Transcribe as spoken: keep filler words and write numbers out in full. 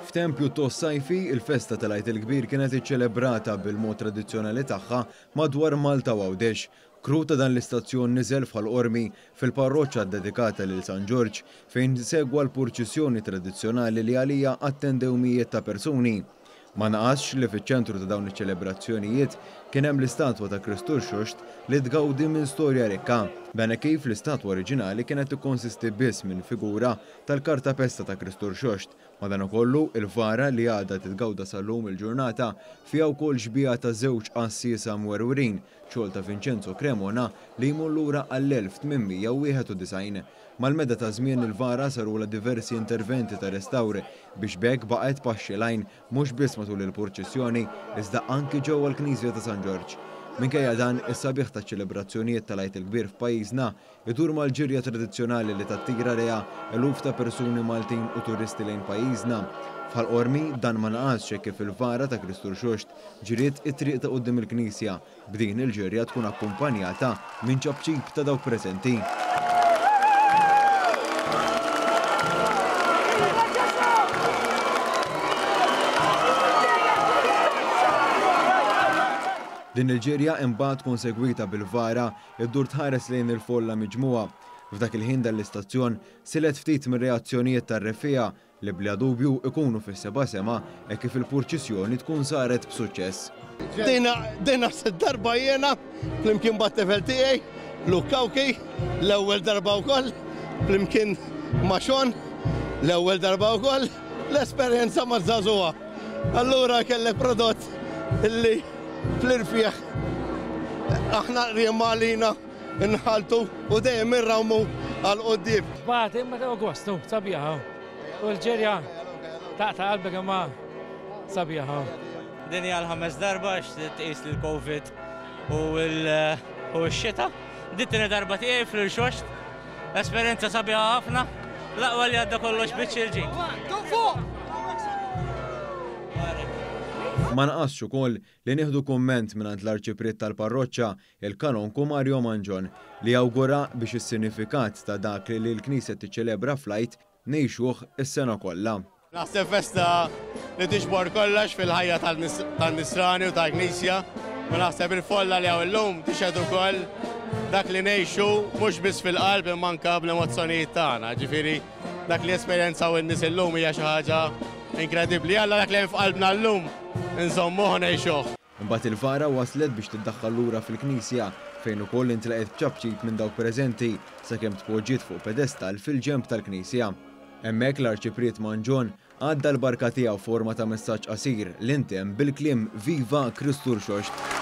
F'tempju tos sajfi, il-festa tal-Għid il-Kbir kienet iċċelebrata bil-mod tradizzjonali tagħha madwar Malta u Għawdex. Kru ta' dan l-istazzjon niżel f'Ħalqormi fil-parroċċa dedikata lil San Ġorġ fejn segwa l-purċissjoni tradizzjonali li għalija attendew mijiet ta' persuni. Ma naqasx li fiċ-ċentru ta' dawn iċ-ċelebrazzjonijiet kien hemm l-istatwa ta' Kristur Xoxt li tgawdi minn storja rikka. Dan kif l-istatwa oriġinali kienet tikkonsisti biss minn figura tal-kartapesta ta' Kristur Xoxt. Madankollu il-vara li għadha titgawda sal-lum il-ġurnata fiha wkoll xbija ta' żewġ qassiesa mwerwrin, xogħol ta' Vincenzo Cremona li jmur lura għall-elf tminmija u wieħed u disgħin. Mal-meda ta' żmien il-vara sarula diversi interventi ta' restawri biex bekk baqgħet paxxilajn mhux biss matul il-purċissjoni iżda anki ġewwa l-Knisja ta' San Ġorġ. Minkejja dan is-sabiħ taċ-ċelebrazzjonijiet tal-Għid il-Kbir f'pajjiżna idur mal-ġirja tradizzjonali li tattira reha eluf ta' persuni Maltin u turisti lejn pajjiżna. F'Ħalqormi dan ma naqasx kif il-vara ta' Kristur Xoxt ġriet it-triq ta' quddiem il-Knisja b'din il-ġirja tkun akkumpanjata minn ċabċib ta' dawk preżenti. Din il-ġirja imbagħad konsegwita bil-vara iddur tħares lejn il-folla miġmuwa. F'dak il-ħin dal-istazzjon silet ftit mir-reazzjonijiet tar-reffiegħa li bla dubju ikunu fis-seba' sema e kif il-purċissjoni tkun saret b'suċċess. Dejna s-darba jiena flimkien bat-tifel tiegħi, Lukkawki, l-ewwel darba wkoll, flimkien ma' Xon, l-ewwel darba wkoll, l-esperjenza ma' żagħżugħa. Allura kellek prodott illi fl-irfieħ aħna riemalina nħaltu u dejjem irrawmu għal-qoddim. Baħt imma ta' Agostu, sabiħa. U l-ġerja taqta' qalbek imma sabiħa. Din hija l-ħames darba x'tqis l-Covid u x-xita. Dit-tieni darba tiegħi fl-Xoxt. Esperjenza sabiħa ħafna. L-aqwa li għadda kollox biċ-ċirġin. Ma naqasx ukoll li nieħdu kumment mingħand l-Arċipriet tal-Parroċċa il-Kanonku Mario Manġon li awgura biex is-sinifikat ta' dak li l-Knisja tiċċelebra fl-Għid ngħixuh is-sena kollha. Naħseb festa li tixbor kollox fil-ħajja tan-nisrani u tal-Knisja u naħseb il-folla li hawn illum tixhed ukoll dak li ngħixu mhux biss fil-qalb imma anke bl-emozzjonijiet tagħna. Ġifieri dak li esperjenzaw in-nies illum hija xi ħaġa inkredibbli. Alla dak li hemm f'qalbna llum insommuh ngħixuh. Imbagħad il-vara waslet biex tiddaħħal lura fil-Knisja fejn ukoll intlaqet b'ċabċib minn dawk preżenti sakemm tpoġġiet fuq pedestal fil-ġenb tal-Knisja. Hemmhekk l-Arċipriet Manġon għadda l-barka tiegħu forma ta' messaġġ qasir li intemm bil-kliem Viva Kristur Xoxt.